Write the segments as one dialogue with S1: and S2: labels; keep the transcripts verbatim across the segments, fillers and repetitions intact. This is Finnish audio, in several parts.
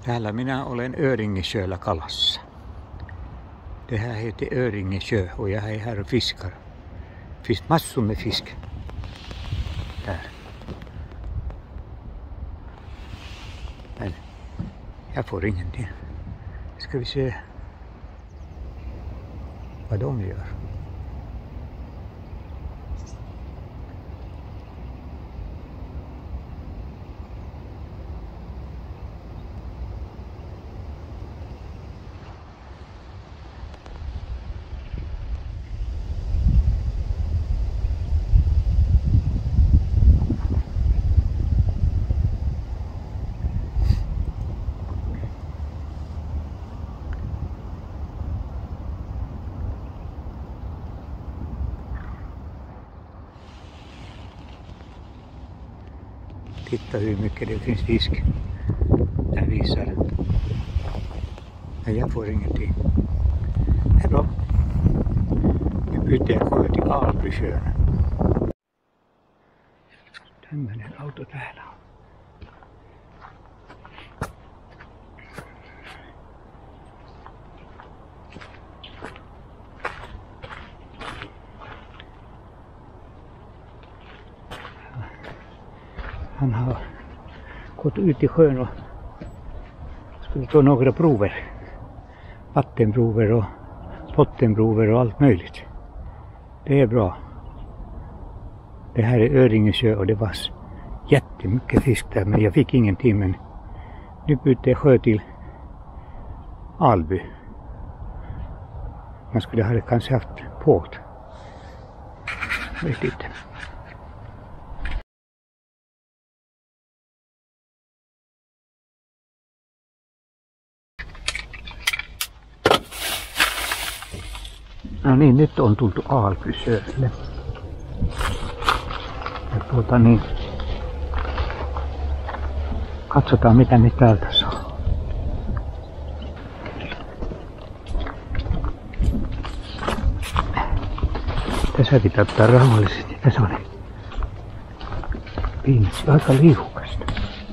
S1: Täällä minä olen Öringesjöllä kalassa. Det här heter Öringesjö och jag är här och fiskar. Finns massor med fisk. Där. Men jag får ingenting. Ska vi se vad de gör. Titta hur mycket det finns fisk. Jag visar det. Men jag får ingenting. Det är bra. Nu byter jag sjö till Albysjön. Tämmöinen auto täällä on. Han har gått ut i sjön och skulle ta några prover. Vattenprover och bottenprover och allt möjligt. Det är bra. Det här är Öringesjö och det var jättemycket fisk där, men jag fick ingenting. Men nu bytte jag sjö till Alby. Man skulle ha kanske haft båt. Vet inte. No niin, nyt on tultu Albysjölle. Ja tuota niin, katsotaan mitä ne täältä saa. Tässä pitää ottaa rauhallisesti. Tässä on piinatti aika liukasta.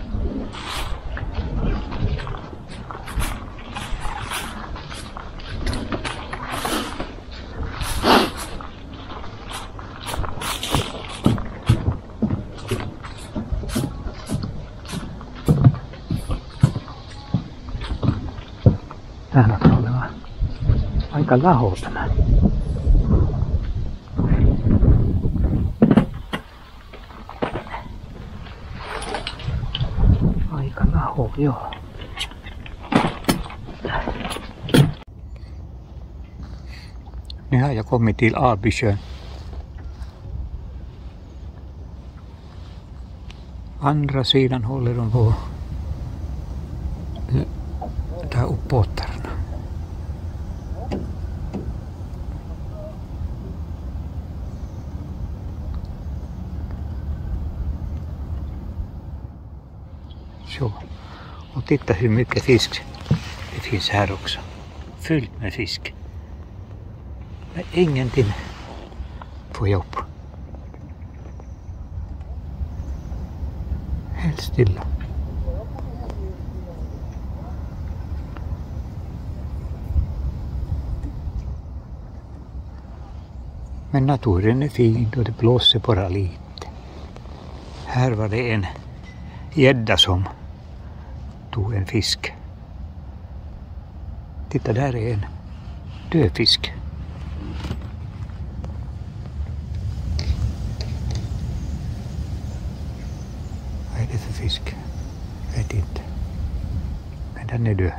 S1: Tää näyttää olevan aika laho tämä. Aika laho, joo. Nu har jag kommit till Albysjön. Andra sidan håller de på att ta upp båtarna. Så. Och titta hur mycket fisk det finns här också. Fyllt med fisk. Men ingenting får jag upp. Helt stilla. Men naturen är fin och det blåser bara lite. Här var det en gädda som tog en fisk. Titta, där är en död fisk. Vad är det för fisk? Vet inte. Men den är död.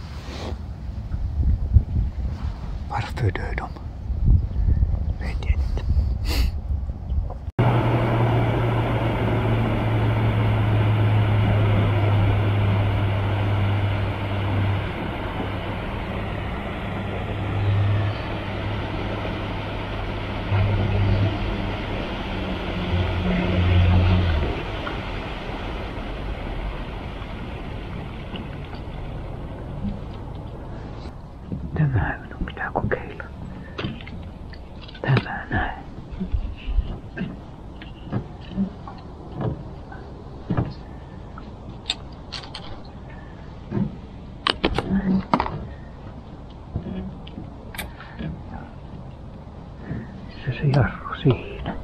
S1: Varför dör de? Vet jag inte. Tämä minun pitää kokeilla. Tämä näin. se se jarru siinä.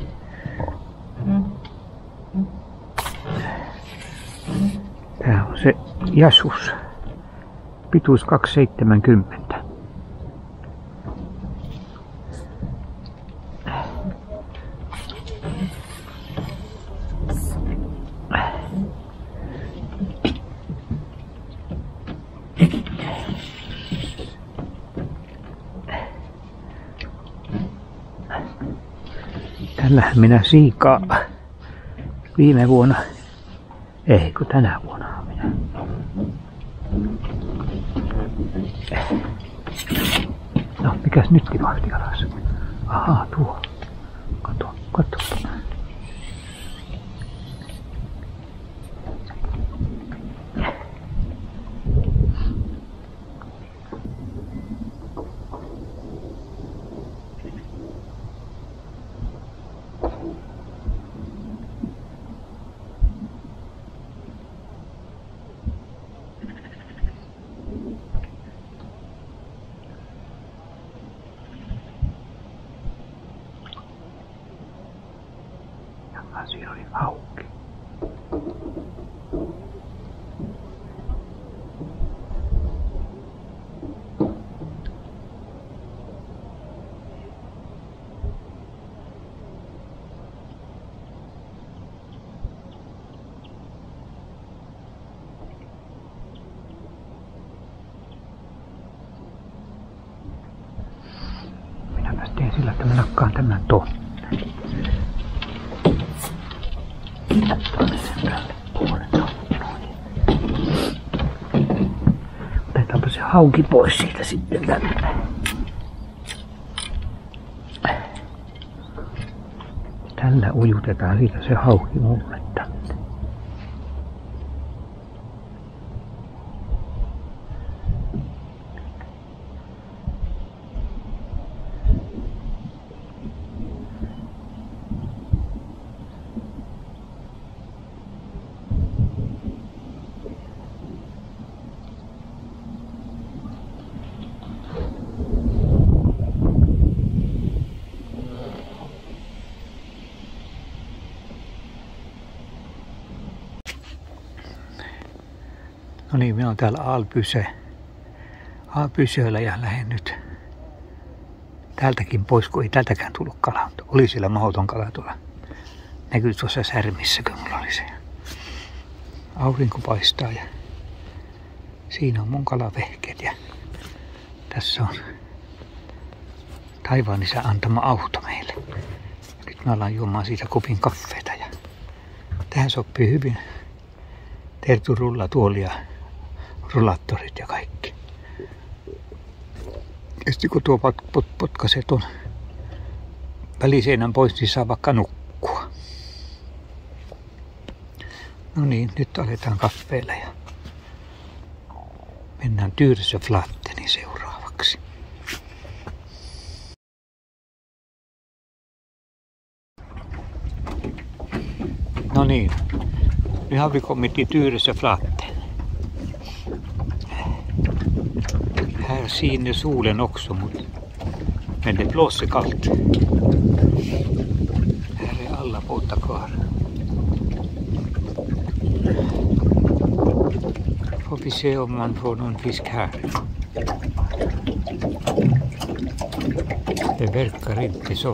S1: Tää on se Jasus. Pituus kaksi seitsemänkymmentä. Tällähän minä siikaa viime vuonna, ei kun tänä vuonna minä. No, mikäs nyt tipahti alas? Ahaa, tuo. Kato, kato. Siinä oli hauki. Minäpäs teen sillä, että mä nakkaan tämän tuonne. Otetaanpa se hauki pois siitä sitten tänne. Tällä ujutetaan siitä se hauki mulle tänne. No niin, minä olen täällä Alpysö, Alpysöllä ja lähden nyt täältäkin pois, kun ei täältäkään tullut kalaa. Oli siellä mahdoton kala tuolla. Näkyy tuossa särmissä, kun mulla oli se. Aurinko paistaa ja siinä on mun kalavehkeet ja tässä on taivaan isän antama auto meille. Nyt me ollaan juomaan siitä kupin kaffeeta ja tähän sopii hyvin Tertun rullatuoli ja rullattorit ja kaikki. Ja sitten kun tuo pot, pot, potkaisee tuon väliseinän pois, niin saa vaikka nukkua. No niin, nyt aletaan kaffeella ja mennään Tyresö-Flattenin seuraavaksi. No niin, nu har vi kommit till Tyresö-Flatten. Här skiner solen också, men det blåser kallt. Här är alla båtar kvar. Får vi se om man får någon fisk här. Det verkar inte så.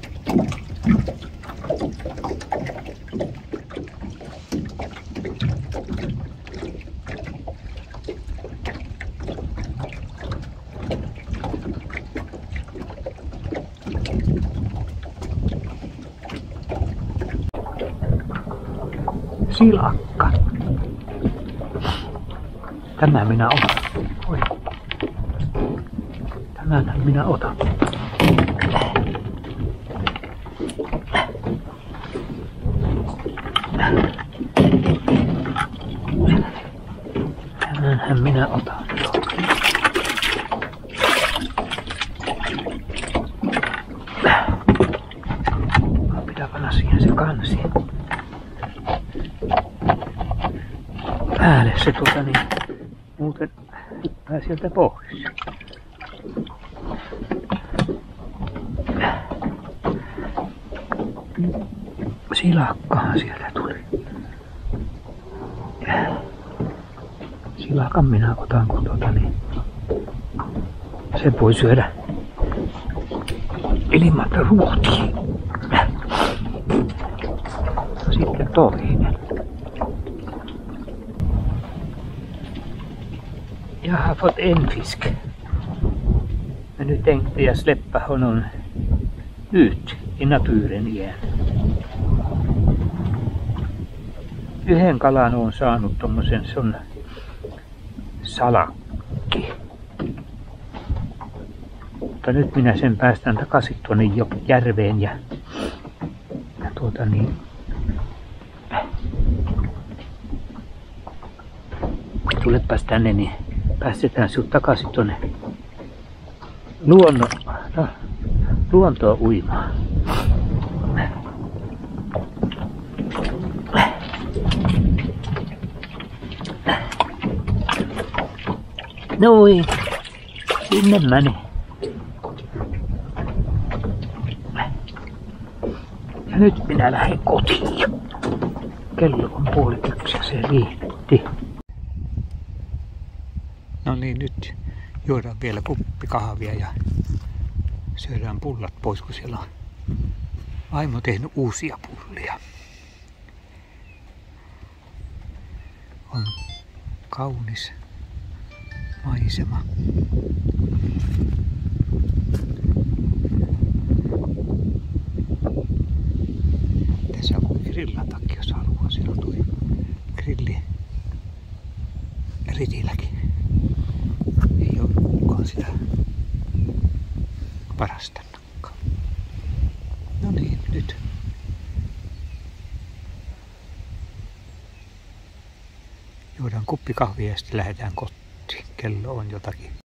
S1: Silakka. Tämän minä otan. Oi. Tämän minä otan. Tämänhän minä otan. Pitää panna siihen se kansi päälle se tuota niin, muuten hyppää sieltä pois. Silakkahan sieltä tuli. Silakan minä otan, kun tuota niin. Se voi syödä ilman ruotia. Sitten toinen. Jag har fått en fisk. Men nu tänkte jag släppa honom ut i naturen igen. Yhden kalan on saanut tommosen sun salakki. Mutta nyt minä sen päästän takaisin tuonne järveen ja, ja tuota niin. Tulepas tänne, niin päästetään sinut takaisin tuonne luonno, no, luontoon uimaan. Noin, sinne meni. Ja nyt minä lähden kotiin. Kello on puoli yksi ja se riitti. No niin, nyt juodaan vielä kuppi kahvia ja syödään pullat pois, kun siellä on vaimo tehnyt uusia pullia. On kaunis maisema. Tässä on grillatakin, jos haluaa. Siellä on tuo grilli ritilläkin. Ei ole kukaan sitä varastanutkaan. No niin, nyt. Juodaan kuppi kahvia ja sitten lähdetään kotiin. Kello on jotakin